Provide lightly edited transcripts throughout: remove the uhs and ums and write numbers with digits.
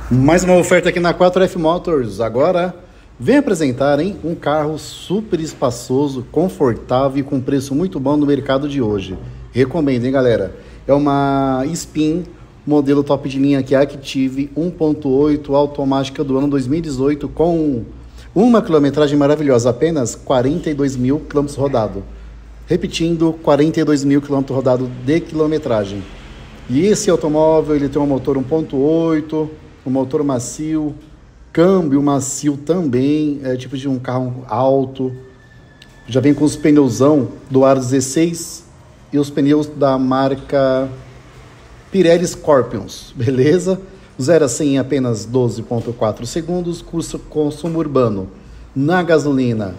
Mais uma oferta aqui na 4F Motors. Agora vem apresentar, hein, um carro super espaçoso, confortável e com preço muito bom no mercado de hoje. Recomendo, hein, galera? É uma Spin, modelo top de linha aqui, Active 1.8 automática do ano 2018 com uma quilometragem maravilhosa, apenas 42 mil quilômetros rodados. Repetindo, 42 mil quilômetros rodados de quilometragem. E esse automóvel ele tem um motor 1.8, um motor macio, câmbio macio também, é tipo de um carro alto. Já vem com os pneuzão do aro 16 e os pneus da marca Pirelli Scorpions, beleza? 0 a 100 em apenas 12,4 segundos, consumo urbano na gasolina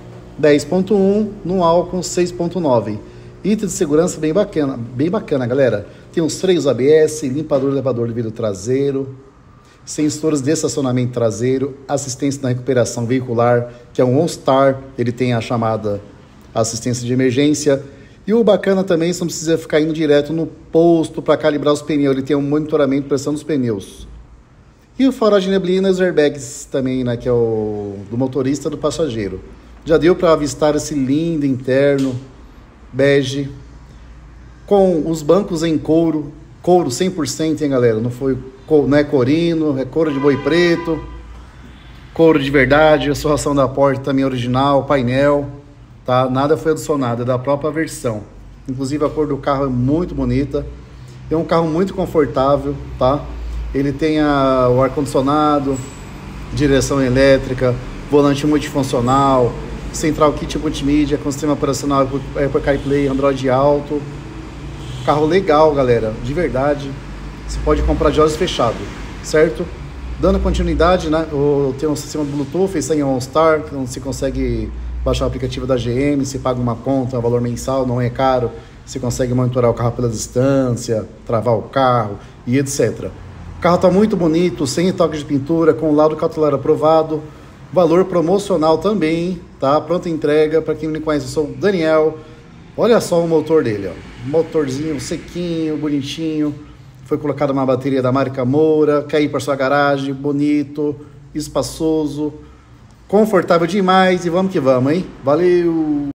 10,1, no álcool 6,9. Item de segurança bem bacana, galera. Tem os freios ABS, limpador e elevador de vidro traseiro, sensores de estacionamento traseiro, assistência na recuperação veicular, que é um OnStar, ele tem a chamada assistência de emergência. E o bacana também, você não precisa ficar indo direto no posto para calibrar os pneus, ele tem um monitoramento de pressão dos pneus. E o farol de neblina e os airbags também, né, que é o do motorista e do passageiro. Já deu para avistar esse lindo interno, bege, com os bancos em couro 100%, hein, galera? Não é corino, é couro de boi preto, couro de verdade, a serração da porta também original, painel, tá? Nada foi adicionado, é da própria versão. Inclusive a cor do carro é muito bonita, é um carro muito confortável, tá? Ele tem o ar-condicionado, direção elétrica, volante multifuncional, central kit multimídia com sistema operacional Apple CarPlay, Android Auto. Carro legal, galera, de verdade. Você pode comprar de olhos fechados, certo? Dando continuidade, né? Tem um sistema Bluetooth, isso aí é um OnStar, então você consegue baixar o aplicativo da GM, você paga uma conta, um valor mensal, não é caro. Você consegue monitorar o carro pela distância, travar o carro e etc. O carro está muito bonito, sem toque de pintura, com o laudo cautelar aprovado. Valor promocional também, tá? Pronta entrega. Para quem não me conhece, eu sou o Daniel. Olha só o motor dele, ó. Motorzinho sequinho, bonitinho. Foi colocada uma bateria da marca Moura. Quer ir para sua garagem, bonito, espaçoso, confortável demais. E vamos que vamos, hein? Valeu!